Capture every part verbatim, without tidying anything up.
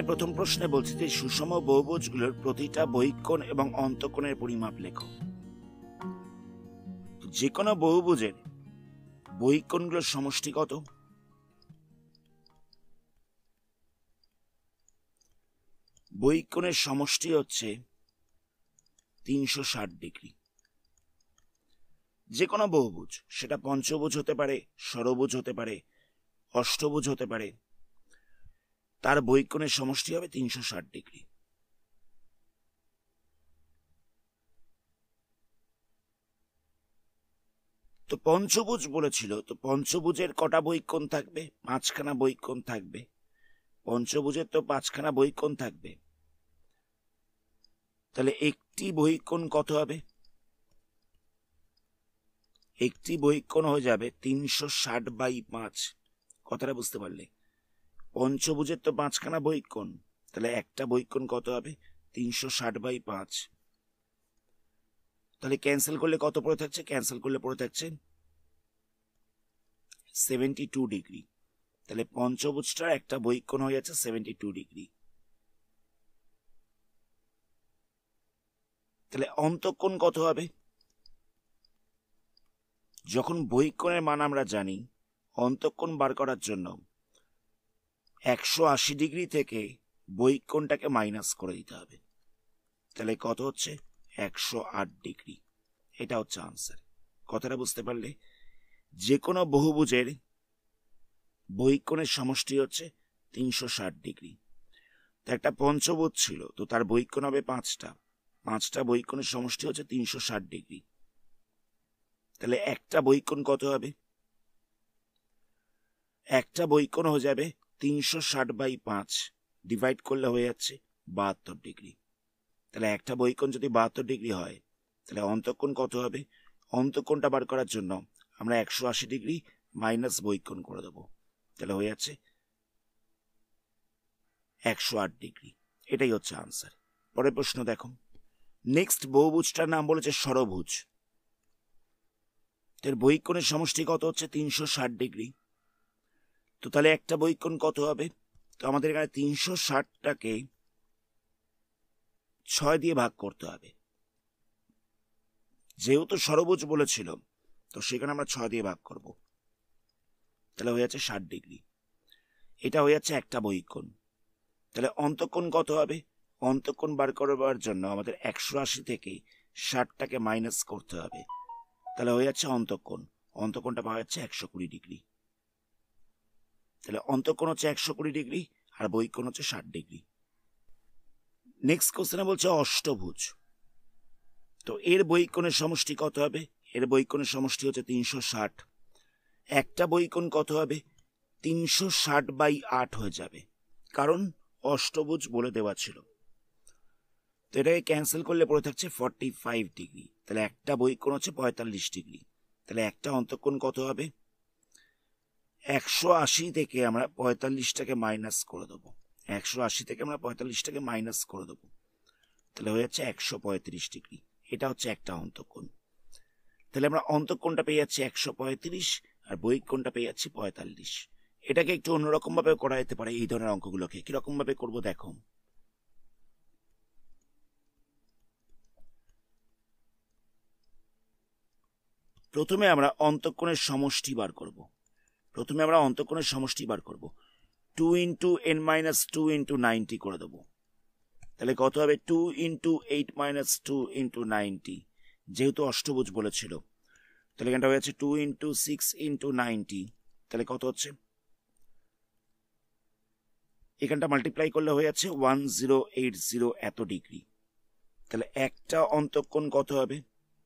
প্রথম প্রশ্নে বলছি যে সুষম বহুভুজগুলোর প্রতিটা বহিঃকোণ এবং অন্তঃকোণের পরিমাপ লেখো। যে কোনো বহুভুজের বহিঃকোণগুলোর সমষ্টি কত? বহিঃকোণের সমষ্টি হচ্ছে তিনশো ষাট ডিগ্রি। যে কোনো বহুভুজ, সেটা পঞ্চভুজ হতে পারে, ষড়ভুজ হতে পারে, অষ্টভুজ হতে পারে, তার বহিঃকোণের সমষ্টি হবে তিনশো ষাট ডিগ্রি। তো পঞ্চভুজ বলেছিল, তো পঞ্চভুজের কটা বহিঃকোণ থাকবে? পাঁচখানা বহিঃকোণ থাকবে। পঞ্চভুজের তো পাঁচখানা বহিঃকোণ থাকবে, তাহলে একটি বহিঃকোণ কত হবে? একটি বহিঃকোণ হয়ে যাবে তিনশো ষাট বাই পাঁচ। কথাটা বুঝতে পারলে? পঞ্চভুজের তো পাঁচখানা বহিঃকোণ, তাহলে একটা বহিঃকোণ কত হবে? তিনশো ষাট বাই পাঁচ। তাহলে ক্যান্সেল করলে কত পড়ে থাকছে? ক্যান্সেল করলে পড়ে থাকছে সেভেন্টি টু ডিগ্রি। তাহলে পঞ্চভুজটার একটা বহিঃকোণ হয়ে যাচ্ছে সেভেন্টি টু ডিগ্রি। তাহলে অন্তঃকোণ কত হবে? যখন বহিঃকোণের মান আমরা জানি, অন্তঃকোণ বার করার জন্য একশো আশি ডিগ্রি থেকে বহিঃকোণটাকে মাইনাস করে দিতে হবে। তাহলে কত হচ্ছে? একশো আট ডিগ্রি। এটা হচ্ছে আনসার। কথাটা বুঝতে পারলে? যে কোনো বহুভুজের বহিঃকোণের সমষ্টি হচ্ছে তিনশো ষাট ডিগ্রি। তো একটা পঞ্চভুজ ছিল, তো তার বহিঃকোণ হবে পাঁচটা। পাঁচটা বহিঃকোণের সমষ্টি হচ্ছে তিনশো ষাট ডিগ্রি। তাহলে একটা বহিঃকোণ কত হবে? একটা বহিঃকোণ হয়ে যাবে তিনশো ষাট বাই পাঁচ, ডিভাইড করলে হয়ে যাচ্ছে বাহাত্তর ডিগ্রি। তাহলে একটা বহিঃকোণ যদি বাহাত্তর ডিগ্রি হয়, তাহলে অন্তঃকোণ কত হবে? অন্তঃকোণটা বার করার জন্য আমরা একশো আশি ডিগ্রি মাইনাস বহিঃকোণ করে দেবো, তাহলে হয়ে যাচ্ছে একশো আট ডিগ্রি। এটাই হচ্ছে আনসার। পরের প্রশ্ন দেখো। নেক্সট বহুভুজটার নাম বলেছে ষড়ভুজ। এর বহিঃকোণের সমষ্টি কত হচ্ছে? তিনশো ষাট ডিগ্রি। তো তাহলে একটা বহিঃকোণ কত হবে? তো আমাদের এখানে তিনশো ষাটটাকে ছয় দিয়ে ভাগ করতে হবে। যেহেতু ষড়ভুজ বলেছিল, তো সেখানে আমরা ছয় দিয়ে ভাগ করব। তাহলে হয়ে যাচ্ছে ষাট ডিগ্রি। এটা হয়ে যাচ্ছে একটা বহিঃকোণ। তাহলে অন্তঃকোণ কত হবে? অন্তঃকোণ বার করবার জন্য আমাদের একশো আশি থেকে ষাটটাকে মাইনাস করতে হবে। তাহলে হয়ে যাচ্ছে অন্তঃকোণ। অন্তঃকোণটা পাওয়া যাচ্ছে একশো কুড়ি ডিগ্রি। তাহলে অন্তঃকোণ হচ্ছে একশো কুড়ি ডিগ্রি আর বহিঃকোণ হচ্ছে ষাট ডিগ্রি। নেক্সট কোশ্চেনে বলছে অষ্টভুজ। তো এর বহিঃকোণের সমষ্টি কত হবে? এর বহিঃকোণের সমষ্টি হচ্ছে তিনশো ষাট। একটা বহিঃকোণ কত হবে? তিনশো ষাট বাই আট হয়ে যাবে, কারণ অষ্টভুজ বলে দেওয়া ছিল। তো এটাকে ক্যান্সেল করলে পড়ে থাকছে ফর্টি ফাইভ ডিগ্রি। তাহলে একটা বহিঃকোণ হচ্ছে পঁয়তাল্লিশ ডিগ্রি। তাহলে একটা অন্তঃকোণ কত হবে? একশো আশি থেকে আমরা পঁয়তাল্লিশটাকে মাইনাস করে দেবো। একশো আশি থেকে আমরা পঁয়তাল্লিশটাকে মাইনাস করে দেবো, তাহলে হয়ে যাচ্ছে একশো পঁয়ত্রিশ ডিগ্রি। এটা হচ্ছে একটা অন্তঃকোণ। তাহলে আমরা অন্তঃকোণটা পেয়ে যাচ্ছি একশো পঁয়ত্রিশ আর বহিঃকোণটা পেয়ে যাচ্ছি পঁয়তাল্লিশ। এটাকে একটু অন্যরকম ভাবে করা যেতে পারে। এই ধরনের অঙ্কগুলোকে কিরকম ভাবে করবো দেখো। প্রথমে আমরা অন্তঃকোণের সমষ্টি বার করব। প্রথমে আমরা অন্তঃকোণের সমষ্টি বার করব। Two into N minus two into ninety করে দেবো। তাহলে কত হবে? Two into eight minus two into ninety. যেহেতু অষ্টভুজ বলেছিল, তাহলে এখানটা হয়ে যাচ্ছে two into six into ninety. তাহলে কত হচ্ছে? এখানটা মাল্টিপ্লাই করলে হয়ে যাচ্ছে ওয়ান জিরো এইট জিরো এত ডিগ্রি। তাহলে একটা অন্তঃকোণ কত হবে?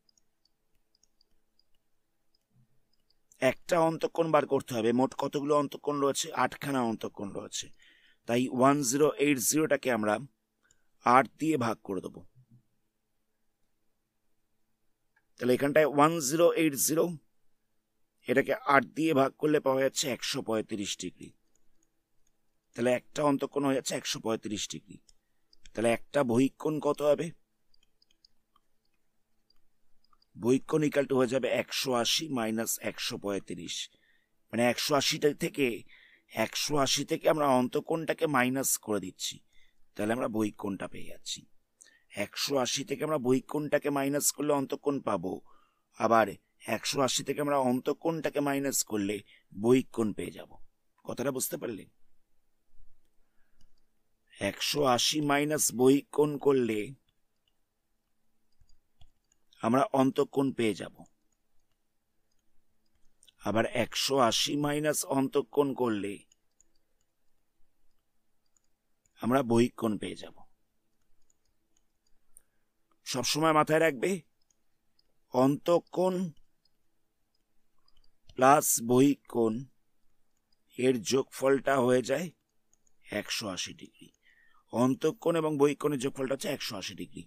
একটা অন্তঃকোণ বার করতে হবে। মোট কতগুলো অন্তঃকোণ রয়েছে? আটখানা অন্তঃকোণ রয়েছে। তাই ওয়ান জিরো এইট জিরোটাকে আমরা আট দিয়ে ভাগ করে দেবো। তাহলে এখানটায় ওয়ান জিরো এইট জিরো, এটাকে আট দিয়ে ভাগ করলে পাওয়া যাচ্ছে একশো পঁয়ত্রিশ ডিগ্রি। তাহলে একটা অন্তঃকোণ হয়ে যাচ্ছে একশো পঁয়ত্রিশ ডিগ্রি। তাহলে একটা বহিঃকোণ কত হবে? বহিঃকোণ ইকাল টু হয়ে যাবে একশো আশি মাইনাস একশো পঁয়ত্রিশ। মানে একশো আশিটা থেকে একশো আশি থেকে আমরা অন্তঃকোণটাকে মাইনাস করে দিচ্ছি। তাহলে আমরা বহিঃকোণটা পেয়ে যাচ্ছি। একশো আশি থেকে আমরা বহিঃকোণটাকে মাইনাস করলে অন্তঃকোণ পাবো, আবার একশো আশি থেকে আমরা অন্তঃকোণটাকে মাইনাস করলে বহিঃকোণ পেয়ে যাব। কথাটা বুঝতে পারলে? একশো আশি মাইনাস বহিঃকোণ করলে আমরা অন্তঃকোণ পেয়ে যাব, আবার একশো আশি মাইনাস অন্তঃকোণ করলে আমরা বহিঃকোণ পেয়ে যাব। সবসময় মাথায় রাখবে, অন্তঃকোণ প্লাস বহিঃকোণ এর যোগফলটা হয়ে যায় একশো আশি ডিগ্রি। অন্তঃকোণ এবং বহিঃকোণের যোগফলটা হচ্ছে একশো আশি ডিগ্রি।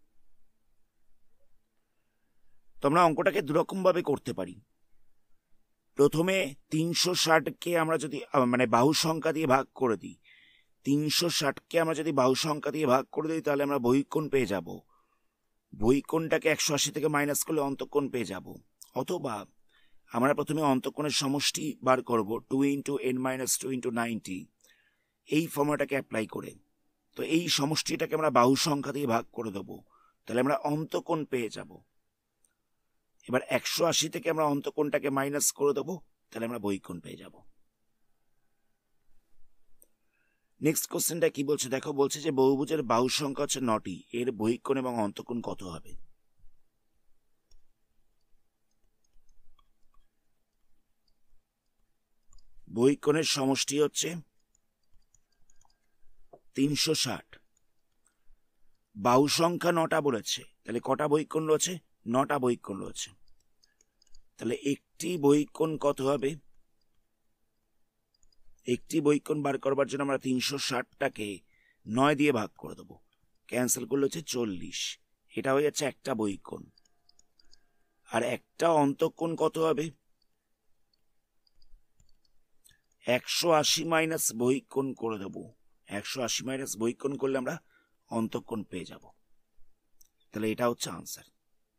তোমরা অঙ্কটাকে দুরকম ভাবে করতে পারি। প্রথমে তিনশো ষাটকে আমরা যদি মানে বাহু সংখ্যা দিয়ে ভাগ করে দিই, তিনশো ষাটকে আমরা যদি বাহু সংখ্যা দিয়ে ভাগ করে দিই তাহলে আমরা বহিঃকোণ পেয়ে যাব। বহিঃকোণটাকে একশো আশি থেকে মাইনাস করলে অন্তঃকোণ পেয়ে যাব। অথবা আমরা প্রথমে অন্তঃকোণের সমষ্টি বার করব, two into N minus two into ninety, এই ফর্মুলাটাকে অ্যাপ্লাই করে। তো এই সমষ্টিটাকে আমরা বাহু সংখ্যা দিয়ে ভাগ করে দেবো, তাহলে আমরা অন্তঃকোণ পেয়ে যাব। এবার একশো আশি থেকে আমরা অন্তঃকোণটাকে মাইনাস করে দেবো, তাহলে আমরা বহিঃকোণ পেয়ে যাব। নেক্সট কোশ্চেনটা কি বলছে দেখো, বলছে যে বহুভুজের বাহু সংখ্যা হচ্ছে নটি, এর বহিঃকোণ এবং অন্তঃকোণ কত হবে? বহিঃকোণের সমষ্টি হচ্ছে তিনশো ষাট, বাহু সংখ্যা নটা বলেছে, তাহলে কটা বহিঃকোণ রয়েছে? নটা বহিঃকোণ রয়েছে। তাহলে একটি বহিঃকোণ কত হবে? একটি বহিঃকোণ বার করবার জন্য আমরা তিনশো ষাটটাকে নয় দিয়ে ভাগ করে দেবো, ক্যান্সেল করলে হচ্ছে চল্লিশ, এটা হয়ে যাচ্ছে একটা বহিঃকোণ। আর একটা অন্তঃকোণ কত হবে? একশো আশি মাইনাস বহিঃকোণ করে দেবো, একশো আশি মাইনাস বহিঃকোণ করলে আমরা অন্তঃকোণ পেয়ে যাব। তাহলে এটা হচ্ছে আনসার।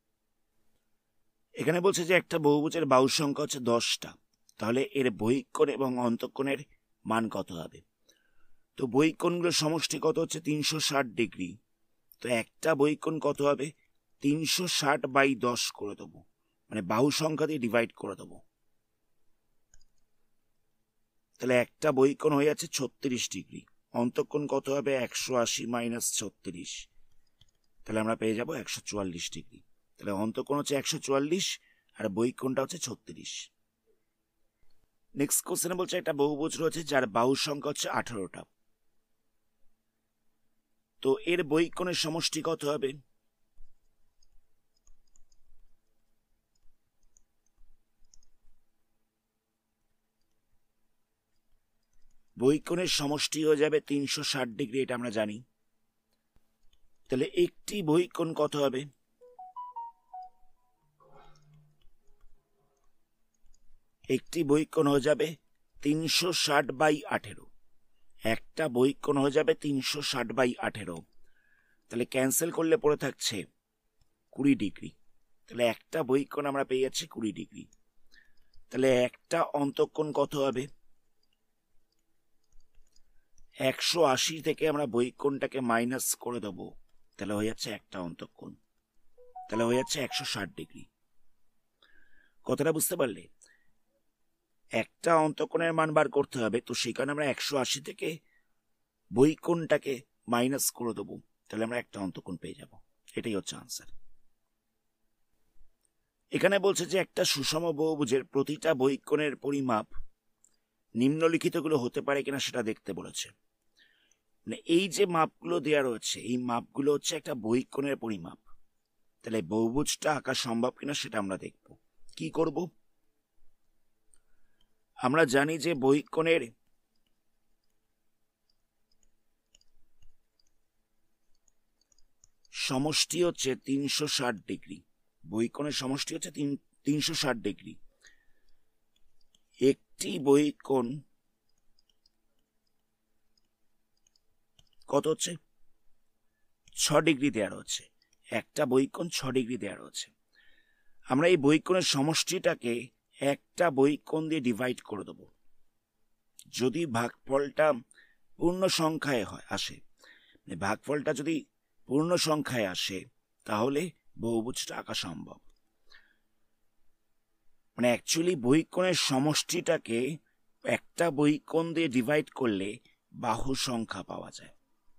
এখানে বলছে যে একটা বহুভুজের বাহু সংখ্যা হচ্ছে দশটা, তাহলে এর বহিঃকোণ এবং অন্তঃকোণের মান কত হবে? তো বহিঃকোণগুলোর সমষ্টি কত হচ্ছে তিনশো ষাট ডিগ্রি, তো একটা বহিঃকোণ কত হবে? তিনশো ষাট বাই দশ করে দেবো, মানে বাহু সংখ্যা দিয়ে ডিভাইড করে দেবো। তাহলে একটা বহিঃকোণ হয়ে যাচ্ছে ছত্রিশ ডিগ্রি, অন্তঃকোণ কত হবে? একশো আশি মাইনাস ছত্রিশ, তাহলে আমরা পেয়ে যাব একশো চুয়াল্লিশ ডিগ্রি। তাহলে অন্তঃকোণ হচ্ছে একশো চুয়াল্লিশ আর বহিঃকোণটা হচ্ছে ছত্রিশ। নেক্সট কোশ্চেনে বলছে একটা বহুভুজ রয়েছে যার বাহু সংখ্যা হচ্ছে আঠারোটা, তো এর বহিঃকোণের সমষ্টি কত হবে? বহিঃকোণের সমষ্টি হয়ে যাবে তিনশো ষাট ডিগ্রি, এটা আমরা জানি। তাহলে একটি বহিঃকোণ কত হবে? একটি বহিঃকোণ হয়ে যাবে তিনশো ষাট বাই আঠেরো, একটা বহিঃকোণ হয়ে যাবে তিনশো ষাট বাই আঠেরো, তাহলে ক্যান্সেল করলে পড়ে থাকছে কুড়ি ডিগ্রি। তাহলে একটা বহিঃকোণ আমরা পেয়ে যাচ্ছি কুড়ি ডিগ্রি। তাহলে একটা অন্তঃকোণ কত হবে? একশো আশি থেকে আমরা বহিঃকোণটাকে মাইনাস করে দেবো, তাহলে হয়ে যাচ্ছে একটা অন্তঃকোণ, তাহলে হয়ে যাচ্ছে একশো ষাট ডিগ্রি। কথাটা বুঝতে পারলে? একটা অন্তঃকোণের মান বার করতে হবে, তো সেই কারণে আমরা একশো আশি থেকে বহিঃকোণটাকে মাইনাস করে দেবো, তাহলে আমরা একটা অন্তঃকোণ পেয়ে যাব। এটাই হচ্ছে আনসার। এখানে বলছে যে একটা সুষম বহুভুজের প্রতিটা বহিঃকোণের পরিমাপ নিম্নলিখিতগুলো হতে পারে কিনা সেটা দেখতে বলেছে। মানে এই যে মাপগুলো দেওয়া রয়েছে, এই মাপগুলো হচ্ছে একটা বহিঃকোণের পরিমাপ। তাহলে বহুভুজটা আঁকা সম্ভব কিনা সেটা আমরা দেখব। কি করব? আমরা জানি যে বহিঃকোণের সমষ্টি হচ্ছে তিনশো ষাট ডিগ্রি, বহিঃকোণের সমষ্টি হচ্ছে তিনশো ষাট ডিগ্রি। একটি বহিঃকোণ কত হচ্ছে? ছ ডিগ্রি দেওয়া রয়েছে, একটা বহিঃকোণ ছ ডিগ্রি দেওয়া রয়েছে। আমরা এই বহিঃকোণের সমষ্টিটাকে একটা বহিঃকোণ দিয়ে ডিভাইড করে দেব। যদি ভাগফলটা পূর্ণ সংখ্যায় হয় আসে, ভাগফলটা যদি পূর্ণ সংখ্যায় আসে তাহলে বহুভুজটা আঁকা সম্ভব। মানে অ্যাকচুয়ালি বহিকোণের সমষ্টিটাকে একটা বহিকোণ দিয়ে ডিভাইড করলে বাহু সংখ্যা পাওয়া যায়।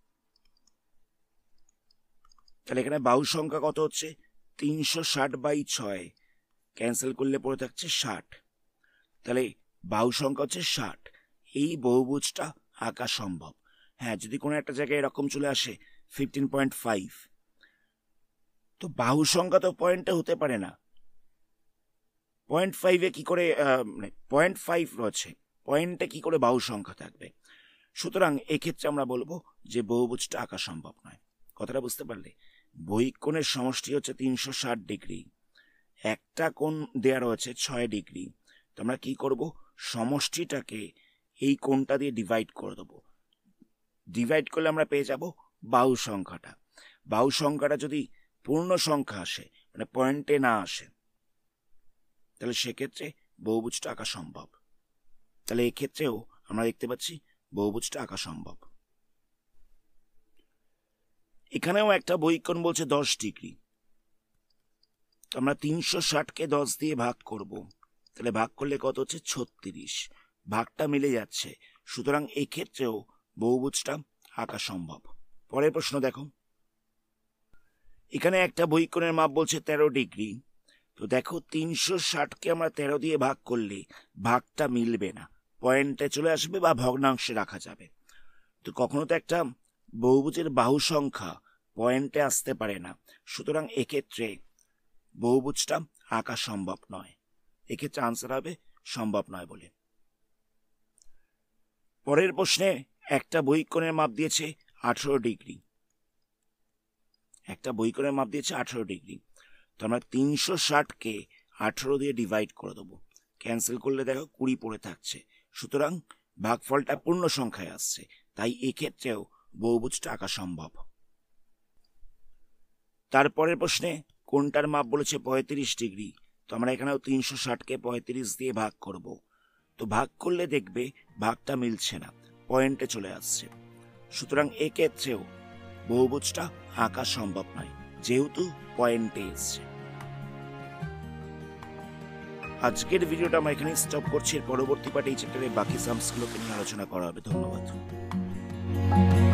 তাহলে এখানে বাহু সংখ্যা কত হচ্ছে? তিনশো ষাট বাই ছয়, ক্যান্সেল করলে পড়ে থাকছে ষাট। তাহলে বাহু সংখ্যা হচ্ছে ষাট। এই বহুভুজটা আঁকা সম্ভব। হ্যাঁ, যদি কোনো একটা জায়গায় এরকম চলে আসে ফিফটিন পয়েন্ট ফাইভ, তো বাহু সংখ্যা তো পয়েন্টে হতে পারে না। পয়েন্ট ফাইভে কি করে মানে পয়েন্ট ফাইভ রয়েছে, পয়েন্টে কি করে বাহু সংখ্যা থাকবে? সুতরাং এক্ষেত্রে আমরা বলবো যে বহুভুজটা আঁকা সম্ভব নয়। কথাটা বুঝতে পারলে? বহিকোণের সমষ্টি হচ্ছে তিনশো ষাট ডিগ্রি, একটা কোণ দেয়া রয়েছে ছয় ডিগ্রি। তো আমরা কি করব? সমষ্টিটাকে এই কোণটা দিয়ে ডিভাইড করে দেবো। ডিভাইড করলে আমরা পেয়ে যাব বাহু সংখ্যাটা। বাহু সংখ্যাটা যদি পূর্ণ সংখ্যা আসে, মানে পয়েন্টে না আসে, তাহলে সেক্ষেত্রে বহুভুজটা আঁকা সম্ভব। তাহলে এক্ষেত্রেও আমরা দেখতে পাচ্ছি বহুভুজটা আঁকা সম্ভব। এখানেও একটা বহিকোণ বলছে দশ ডিগ্রি। আমরা তিনশো ষাটকে দশ দিয়ে ভাগ করব, তাহলে ভাগ করলে কত হচ্ছে? ছত্রিশ। ভাগটা মিলে যাচ্ছে, সুতরাং এক্ষেত্রেও বহুভুজটা আঁকা সম্ভব। পরের প্রশ্ন দেখো, এখানে একটা বহিকোণের মাপ বলছে তেরো ডিগ্রি। তো দেখো তিনশো ষাটকে আমরা তেরো দিয়ে ভাগ করলে ভাগটা মিলবে না, পয়েন্টে চলে আসবে বা ভগ্নাংশে রাখা যাবে। তো কখনো তো একটা বহুভুজের বাহু সংখ্যা পয়েন্টে আসতে পারে না, সুতরাং এক্ষেত্রে বহুভুজটা আঁকা সম্ভব নয়। এক্ষেত্রে আনসার হবে সম্ভব নয় বলে। পরের প্রশ্নে একটা বহিকোণের মাপ দিয়েছে আঠারো ডিগ্রি। একটা বহিকোণের মাপ দিয়েছে আঠারো ডিগ্রি। তো আমরা তিনশো ষাটকে আঠারো দিয়ে ডিভাইড করে দেবো, ক্যান্সেল করলে দেখো কুড়ি পড়ে থাকছে, সুতরাং ভাগফলটা পূর্ণ সংখ্যায় আসছে, তাই এক্ষেত্রেও বহুভুজটা আঁকা সম্ভব। তারপরের প্রশ্নে কোণটার মাপ বলেছে পঁয়ত্রিশ ডিগ্রি। তো আমরা এখানেও তিনশো ষাটকে পঁয়ত্রিশ দিয়ে ভাগ করব। তো ভাগ করলে দেখবে ভাগটা মিলছে না, পয়েন্টে চলে আসছে, সুতরাং এক্ষেত্রেও বহুভুজটা আঁকা সম্ভব নয়, যেহেতু পয়েন্টে এসছে। আজকের ভিডিওটা আমরা এখানে স্টপ করছি। পরবর্তী পার্টে এই চ্যাপ্টারের বাকি সামসগুলোকে নিয়ে আলোচনা করা হবে। ধন্যবাদ।